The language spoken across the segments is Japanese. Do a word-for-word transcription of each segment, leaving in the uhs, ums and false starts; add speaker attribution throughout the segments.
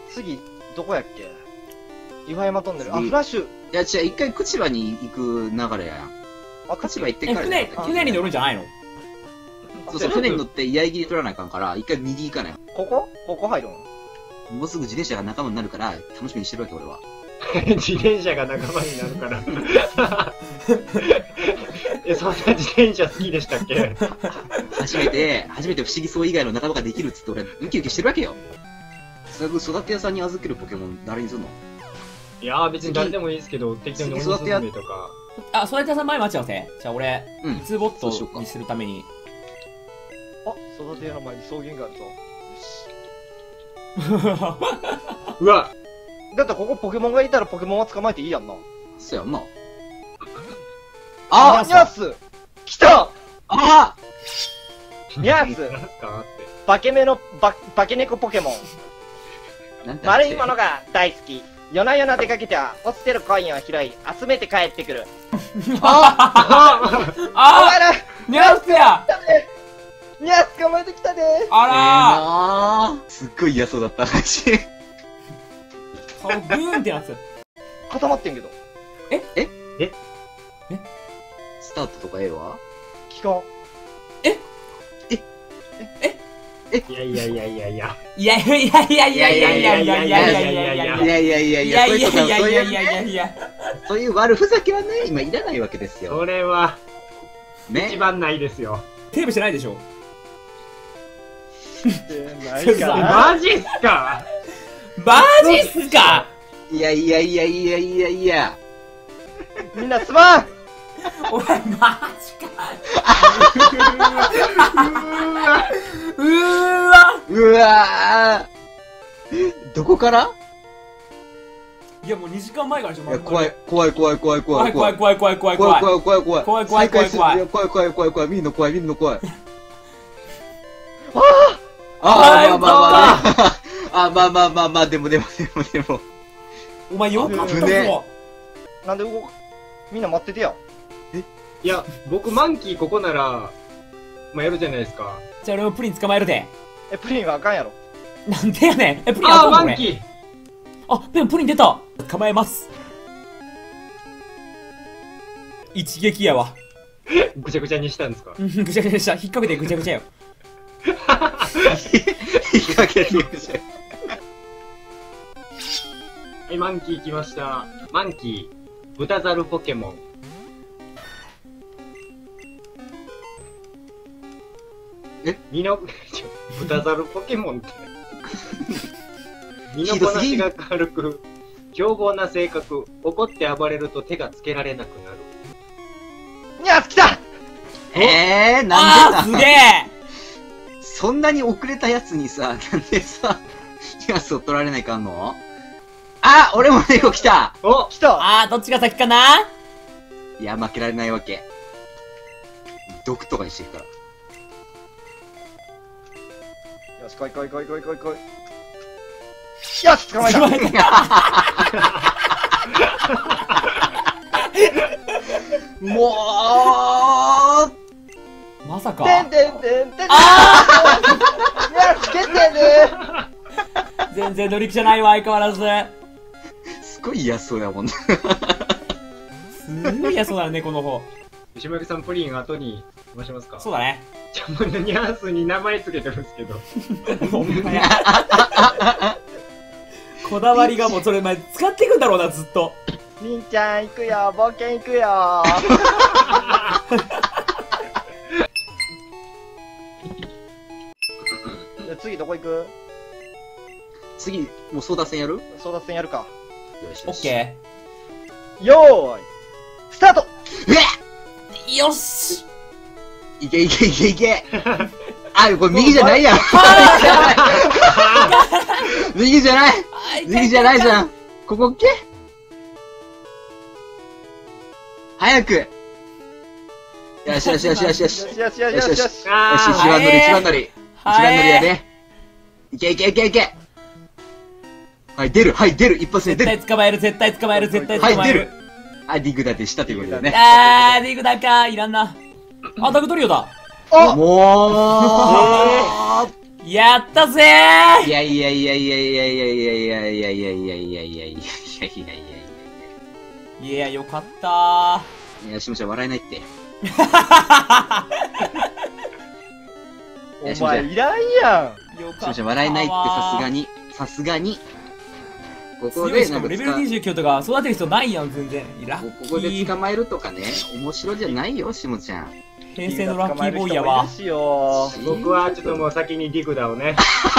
Speaker 1: 次、どこやっけ？岩山トンネル。あ、フラッシュ。
Speaker 2: いや、違う、一回、口場に行く流れやん。
Speaker 1: あ、
Speaker 2: 口場行って
Speaker 3: え、
Speaker 2: から
Speaker 3: 船、船に乗るんじゃないの？
Speaker 2: そうそう、船に乗って居合切り取らなあかんから、一回右行かない。
Speaker 1: ここここ入るの？
Speaker 2: もうすぐ自転車が仲間になるから、楽しみにしてるわけ、俺は。
Speaker 4: 自転車が仲間になるから。え、そんな自転車好きでしたっけ？
Speaker 2: 初めて、初めて不思議そう以外の仲間ができるっつって俺、ウキウキしてるわけよ。それ育て屋さんに預けるポケモン誰にするの？
Speaker 4: いやー別に誰でもいいですけど、適当に鬼スズメとか。
Speaker 3: あ、それでさん前待ち合わせ？じゃあ俺、
Speaker 2: うん
Speaker 3: いつボットにするために。
Speaker 1: あ、育て山に草原があるぞ。
Speaker 4: うわ
Speaker 1: だってここポケモンがいたらポケモンは捕まえていいやんな。
Speaker 2: そうやんな。
Speaker 1: あ、
Speaker 2: あ
Speaker 1: ニャース来た
Speaker 2: あ
Speaker 1: ニャース
Speaker 4: なんすかって。
Speaker 1: 化け目の、ば、化け猫ポケモン。
Speaker 2: なんて
Speaker 1: 丸いものが大好き。夜な夜な出かけては、落ちてるコインを拾い、集めて帰ってくる。
Speaker 3: あ
Speaker 1: お
Speaker 3: あ
Speaker 1: 前ら
Speaker 3: ニャースや
Speaker 1: ニャース捕まえてきたで
Speaker 3: あ
Speaker 2: えーなーすっごい嫌そうだった話。
Speaker 3: らー顔グーンってなってた。
Speaker 1: 固まってんけど。
Speaker 2: スタートとかええわ。
Speaker 1: 聞かん。
Speaker 4: いやいやいやいやいや。
Speaker 3: いやいやいやいやいやいやいやいやいやいやいやいやいや
Speaker 2: いやいやいやいや、そういうことは、そういう
Speaker 3: いやいやいや
Speaker 2: そういう悪ふざけはね、今いらないわけですよ。
Speaker 4: それは、
Speaker 2: ね
Speaker 4: 一。番ないですよ。
Speaker 3: テープしてないでしょ？
Speaker 1: ないかな。
Speaker 4: マジっすか？
Speaker 3: マジっすか？
Speaker 2: いやいやいやいやいやいや。
Speaker 1: みんなすまん
Speaker 3: お前マジか。うーわ
Speaker 2: うわーどこから
Speaker 3: いやもうにじかんまえからでしょ。
Speaker 2: いや、怖い、怖い、怖い、怖い、怖い、
Speaker 3: 怖い怖い怖い怖い怖い
Speaker 2: 怖い、
Speaker 3: 怖い
Speaker 2: 怖い、怖い、怖い、
Speaker 3: 怖い怖い怖い怖い
Speaker 2: 再開するや怖い、怖い、怖い、怖い、見んの怖い、見んの怖い。
Speaker 1: あ
Speaker 2: ああ、まあまあまあね。あ、まあまあまあまあ、でもでもでもでも。
Speaker 3: お前よかった
Speaker 2: 危ね
Speaker 3: ぞ。
Speaker 1: あなんで動くみんな待っててや。
Speaker 4: いや、僕マンキーここなら、まあ、やるじゃないですか。
Speaker 3: じゃあ俺もプリン捕まえるで。
Speaker 1: え、プリンはあかんやろ。
Speaker 3: なんでやねん。え、プリン
Speaker 4: あー、
Speaker 3: あかんの俺。
Speaker 4: マンキー
Speaker 3: あ、でもプリン出た。構えます。一撃やわ。
Speaker 4: ぐちゃぐちゃにしたんですか？
Speaker 3: うん、ぐちゃぐちゃでした。引っ掛けてぐちゃぐちゃよ。
Speaker 2: 引っ掛けてるじゃん。
Speaker 4: はい、マンキー来ました。マンキー、豚ザルポケモン。
Speaker 2: え
Speaker 4: 身の、ちょ豚ザルポケモンって。身のこなしが軽く、凶暴な性格、怒って暴れると手がつけられなくなる。
Speaker 1: ニャース来た
Speaker 2: えー、なん
Speaker 3: あー、
Speaker 2: でだ
Speaker 3: すげえ。
Speaker 2: そんなに遅れたやつにさ、なんでさ、ヤスを取られないかんの？あ、俺も猫来た。
Speaker 4: お
Speaker 1: 来た
Speaker 3: あー、どっちが先かな？
Speaker 2: いや、負けられないわけ。毒とかにしてるから。
Speaker 1: よし、来い来い来い来い来い来い。よし、捕まえた
Speaker 3: 捕まえ
Speaker 2: もう
Speaker 3: まさか。
Speaker 1: てんてんてんてん
Speaker 3: あ
Speaker 1: ニャース決定で
Speaker 3: ー全然乗り気じゃないわ、相変わらず。
Speaker 2: すごい嫌そうやもんな。
Speaker 3: すごい嫌そうだね、この方。
Speaker 4: 牛巻さんプリン後に回しますか？
Speaker 3: そうだね。
Speaker 4: じゃあもうニャースに名前つけてるんですけど。
Speaker 3: ほんまや。こだわりがもうそれ前使っていくんだろうな、ずっと。
Speaker 1: りんちゃん行くよ、冒険行くよじゃあ次どこ行く？
Speaker 2: 次、もう争奪戦やる？よ
Speaker 1: 争奪戦やるか。
Speaker 2: しよし。
Speaker 3: オッケ
Speaker 1: よーいスタート
Speaker 3: ー。よし。
Speaker 2: いけいけいけいけあ、これ右じゃないやん右じゃない右じゃないじゃんここっけ早くよしよしよしよしよし
Speaker 1: よしよしよしよしよし。
Speaker 2: よし、一
Speaker 4: あ
Speaker 2: 番乗り、一番乗り。一番乗りや
Speaker 3: ね。
Speaker 2: ね。いけいけいけいけはい、出るはい、出る一発で出る
Speaker 3: 絶対捕まえる、絶対捕まえる、絶対捕まえる。
Speaker 2: あ、ディグダでしたということでね。
Speaker 3: あー、ディグダか、いらんな。あ、ダグトリオだ。
Speaker 1: あ
Speaker 2: もう
Speaker 3: やったぜー
Speaker 2: いやいやいやいやいやいやいやいやいやいやいやいやいやいやいやいやいや
Speaker 3: いや、よかったー。
Speaker 2: いや、しもちゃん笑えないって。
Speaker 1: お前いらんやん。
Speaker 3: よかった。
Speaker 2: しもちゃん笑えないってさすがに、さすがに。ここ
Speaker 3: 強い
Speaker 2: でなんか
Speaker 3: しかもレベルにじゅうきゅうとか育てる人ないやん、全然。ラ
Speaker 2: こ
Speaker 3: ッキ
Speaker 2: こで
Speaker 3: ー。
Speaker 2: 捕まえるとかね、面白じゃないよ、しもちゃん。
Speaker 3: 平成のラッキーボーイやわ。
Speaker 1: しよ
Speaker 4: 僕はちょっともう先にディグダをね。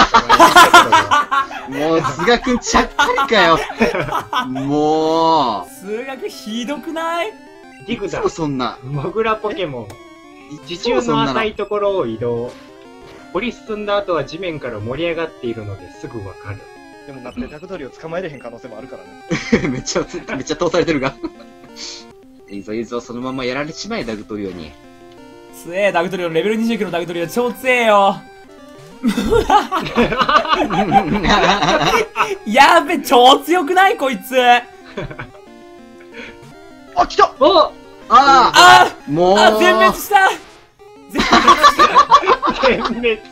Speaker 2: もう、菅くんちゃっかりかよ。もう。
Speaker 3: 数学ひどくない？
Speaker 4: ディグダ
Speaker 2: いつも、そんな。
Speaker 4: モグラポケモン。地
Speaker 2: いつも
Speaker 4: 中の
Speaker 2: そんなの
Speaker 4: 浅いところを移動。掘り進んだ後は地面から盛り上がっているのですぐわかる。
Speaker 1: う。でもだってダクトリを捕まえれへん可能性もあるからね。
Speaker 2: めっちゃ、めっちゃ通されてるが。いいぞいいぞ、そのままやられちまえ、ダグトリオに。
Speaker 3: つえ、ダグトリオのレベルにじゅうきゅうのダグトリオ超強えよ。やべ、超強くないこいつ。
Speaker 1: あ、来た
Speaker 4: お
Speaker 2: ああ
Speaker 3: あ
Speaker 2: もう
Speaker 3: あ、全滅した全滅
Speaker 4: 全滅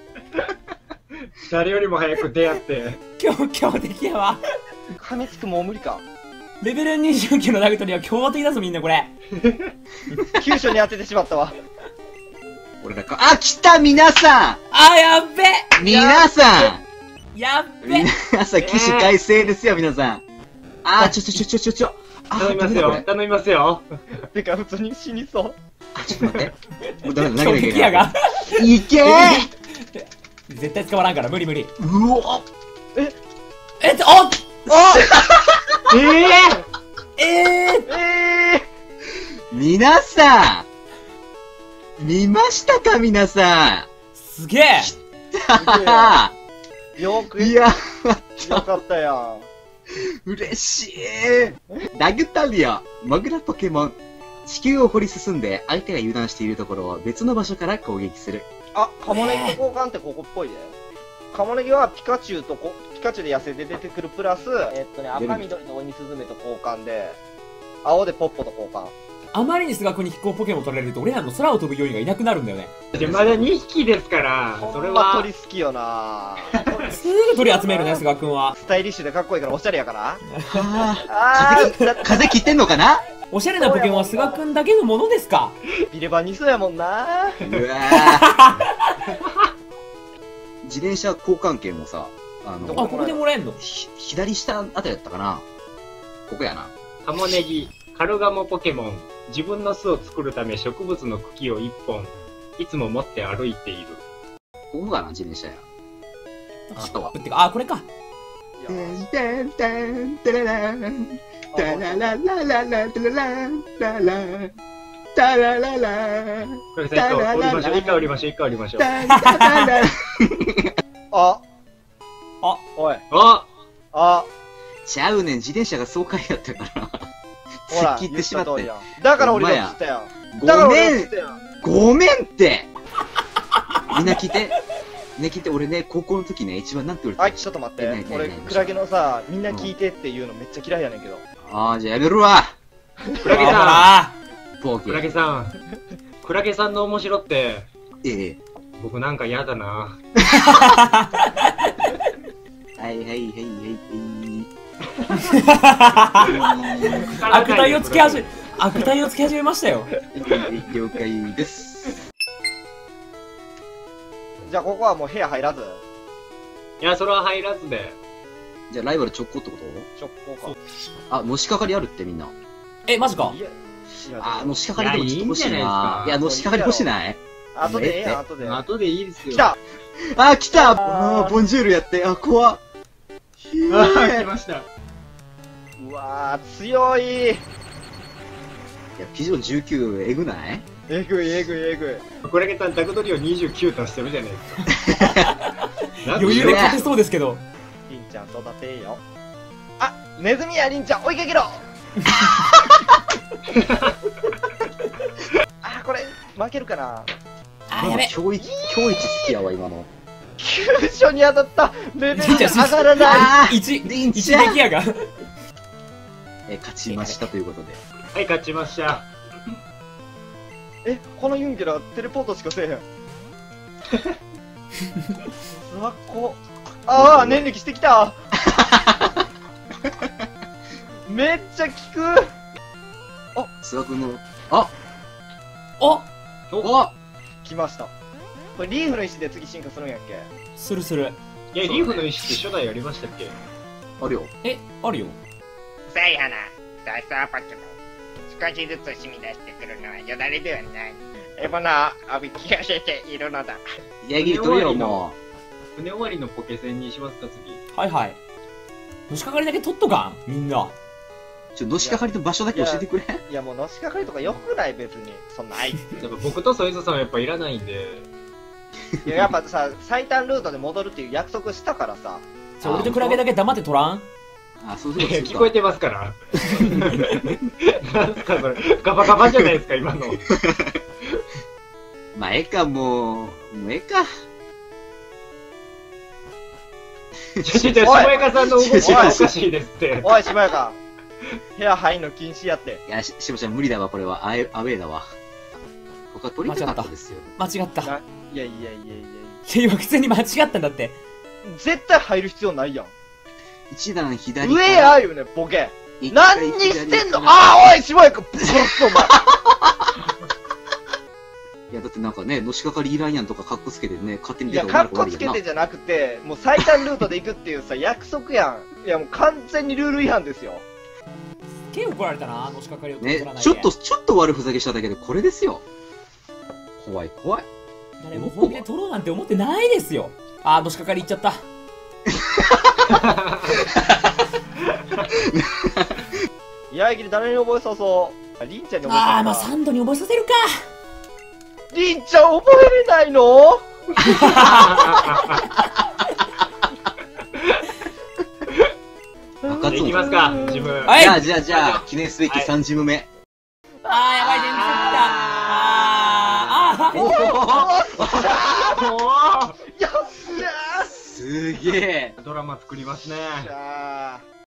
Speaker 4: 誰よりも早く出会って。
Speaker 3: 強、強敵やわ。
Speaker 1: 噛みつくもう無理か。
Speaker 3: レベルにじゅうきゅうのダグトリオは強敵だぞみんなこれ。
Speaker 1: 急所に当ててしまったわ。
Speaker 2: 俺らか。あ、来た皆さん
Speaker 3: あ、やっべ
Speaker 2: 皆さん
Speaker 3: やっべ
Speaker 2: 皆さん、起死回生ですよ、皆さん。あー、ちょちょちょちょちょちょ。あ
Speaker 4: 頼みますよ。頼みますよ。
Speaker 1: てか普通に死にそう。
Speaker 2: あ、ちょっと待って。もうダメだ、投
Speaker 3: 強
Speaker 2: げなきゃい
Speaker 3: 敵やが。
Speaker 2: いけー
Speaker 3: 絶対捕まらんから無理無理。
Speaker 2: うお
Speaker 3: えっと、お
Speaker 4: ええ
Speaker 3: えー、
Speaker 1: え
Speaker 2: 皆さん見ましたか、皆さ
Speaker 3: すげえ
Speaker 2: ん
Speaker 1: ー、よく、
Speaker 2: いや、
Speaker 1: よかったやん。
Speaker 2: 嬉しいダグタリア、モグラポケモン。地球を掘り進んで相手が油断しているところを別の場所から攻撃する。
Speaker 1: あ、カモネギと交換ってここっぽいで。カモネギはピカチュウとこ、ピカチュウで野生で出てくるプラス、えっとね、赤緑のオニスズメと交換で、青でポッポと交換。
Speaker 3: あまりに菅君に飛行ポケモン取られると俺らの空を飛ぶ要員がいなくなるんだよね。
Speaker 4: でまだにひきですから、それ
Speaker 1: ほんま
Speaker 4: は
Speaker 1: 鳥好きよな
Speaker 3: すぐ鳥集めるね、菅君は。
Speaker 1: スタイリッシュでかっこいいからおしゃれやから。
Speaker 2: は
Speaker 1: あー、だ
Speaker 2: ぁ、風切ってんのかな
Speaker 3: おしゃれなポケモンは菅君だけのものですか？
Speaker 1: ビレバンにそうやもんな
Speaker 2: うわぁ。自転車交換券もさ、あ
Speaker 3: あ、
Speaker 2: の、
Speaker 3: ここでもらえんの？
Speaker 2: ひ左下あたりだったかな。ここやな。
Speaker 4: カモネギ、カルガモポケモン。自分の巣を作るため植物の茎を一本、いつも持って歩いている。
Speaker 2: ここかな、自転車や。あとは。
Speaker 3: ってか、あ、これか。
Speaker 1: いや
Speaker 2: テンテンテレレンタラララララタララララタラララ
Speaker 4: これさ、一回降りましょう。一回降りましょう。一回降りましょう。
Speaker 2: タタタラ
Speaker 1: あ、
Speaker 3: あ、
Speaker 1: おい、
Speaker 4: あ
Speaker 1: あ、
Speaker 2: ちゃうねん、自転車が爽快やったから。
Speaker 1: ほら、
Speaker 2: 突っ切ってしまって
Speaker 1: 言た通りやん。だから俺が言ったやん。だから
Speaker 2: ごめん
Speaker 1: 俺が言ったやん。
Speaker 2: ごめんってみんな聞いて。ね、聞いて、俺ね、高校の時ね、一番なんて言わ
Speaker 1: はい、
Speaker 2: れた
Speaker 1: ちょっと待っ
Speaker 2: えない
Speaker 1: て。俺、
Speaker 2: ないない
Speaker 1: クラゲのさ、みんな聞いてっていうのめっちゃ嫌いやねんけど。
Speaker 2: あー、じゃあやめるわ
Speaker 4: クラゲさ
Speaker 3: あ
Speaker 2: ボ
Speaker 4: ん。クラ
Speaker 2: ケ。
Speaker 4: ゲさん。クラゲさんの面白って、
Speaker 2: ええ。
Speaker 4: 僕なんか嫌だな。
Speaker 2: はいはいはいはい
Speaker 3: ー悪態をつけ始め、悪態をつけ始めましたよ。
Speaker 2: はい。了解です。
Speaker 1: じゃあ、ここはもう部屋入らず、
Speaker 4: いや、それは入らずで。
Speaker 2: じゃあライバル直行ってこ
Speaker 1: 直行か。
Speaker 2: とあ、のしかかりあるってみんな。
Speaker 3: え、マジか
Speaker 1: い。や、いや
Speaker 2: あー、のしかかりでもちょっと欲しい
Speaker 4: いやいいんじゃないですか
Speaker 2: な。いや、のしかかり欲しない
Speaker 1: 後でええやん、後で。
Speaker 4: 後でいいですよ。
Speaker 1: 来た
Speaker 2: あー、来たあー、ボンジュールやって。あ、怖っ。ひ
Speaker 4: あー、来
Speaker 2: ー
Speaker 4: ました。
Speaker 1: うわー、強い
Speaker 2: いや、ピジョンじゅうきゅう、えぐない
Speaker 1: えぐいえぐいえぐい。
Speaker 4: クラゲさん、ダクトリオにじゅうきゅうとしてるじゃないですか。
Speaker 3: 余裕で勝てそうですけど。
Speaker 1: りんちゃん育てよ。あ、ネズミやりんちゃん追いかけろあ、これ、負けるかな。
Speaker 3: あ、やべ。
Speaker 2: 今日一、今日一好きやわ、今の。
Speaker 1: 急所に当たったレベルが上がらない。
Speaker 2: あ
Speaker 3: 一、
Speaker 2: ー、りん
Speaker 3: 一
Speaker 2: ちゃん
Speaker 3: 撃やが。
Speaker 2: え、勝ちましたということで。
Speaker 4: はい、勝ちました。
Speaker 1: え、このユンケラテレポートしかせえへん。 うわ、こああ、念力してきためっちゃ効く
Speaker 2: 菅君の、あ
Speaker 3: お
Speaker 2: お
Speaker 1: 来ました。これリーフの石で次進化するんやっけ？
Speaker 3: するする。
Speaker 4: いや、リーフの石って初代ありましたっけ？
Speaker 2: あるよ。
Speaker 3: え、あるよ。
Speaker 5: さい花、ダサーパッチも少しずつ染み出してくるのはよだれではない。エボナを浴びき寄せているのだ。
Speaker 2: ヤギ取れよ、も
Speaker 4: 船終わりのポケセンにしますか、次。
Speaker 3: はいはい。のしかかりだけ取っとかんみんな。
Speaker 2: う。ちょ、のしかかりと場所だけ教えてくれ。
Speaker 1: いやもうのしかかりとかよくない別に。そんな。
Speaker 5: はい。
Speaker 4: やっぱ僕とソイズさんはやっぱいらないんで。
Speaker 1: いややっぱさ、最短ルートで戻るっていう約束したからさ。
Speaker 3: じゃあ俺とクラゲだけ黙って取らん。
Speaker 2: あ、そうそうそう。
Speaker 4: 聞こえてますから。なんすかそれ。ガバガバじゃないですか、今の。
Speaker 2: まあ、ええか、もう、もうええか。
Speaker 4: ちょ、ちょ、下やかさんの動きがおかしいですって。
Speaker 1: おい、しばやか。部屋入んの禁止やって。
Speaker 2: いや、し、しばちゃん無理だわ、これは。アウェアウェーだわ。他取りたかったですよ。
Speaker 3: 間違った。い
Speaker 1: ないやいやいやいやい
Speaker 3: や、今普通に間違ったんだって。
Speaker 1: や。絶対入る必要ないやん。
Speaker 2: 一段左
Speaker 1: 上やよね、ボケ。
Speaker 2: 一回
Speaker 1: 何にしてんの
Speaker 2: 左から
Speaker 1: ああ、おい、しばやか、ブロッとお前。
Speaker 2: いや、だってなんかね、のしかかりいらんやんとかカッコつけてね、勝手に
Speaker 1: いや、
Speaker 2: 出
Speaker 1: カッコ
Speaker 2: たら終わりやな
Speaker 1: つけてじゃなくて、もう最短ルートで行くっていうさ、約束やん。いや、もう完全にルール違反ですよ。
Speaker 3: すげえ怒られたな、のしかかりを取らないで。
Speaker 2: ね、ちょっと、ちょっと悪ふざけしただけでこれですよ。怖い怖い。
Speaker 3: 誰も本気で取ろうなんて思ってないですよ。あー、のしかかりいっちゃった。
Speaker 1: 居合切り誰に覚えさそうあ、りんちゃんに覚えさそう。
Speaker 3: あー、まあサンドに覚えさせるか。
Speaker 1: りんちゃん覚えれないの
Speaker 2: 赤
Speaker 4: いきますか、自分。
Speaker 3: はい
Speaker 2: じゃあ、じゃあ、じゃあ、記念すべきさんチーム目。
Speaker 3: あー、やばい、全然来た。あー、あー、
Speaker 1: お
Speaker 4: も
Speaker 1: よっしゃ
Speaker 2: すげえ。
Speaker 4: うドラマ作りますね。
Speaker 1: ーよっしゃー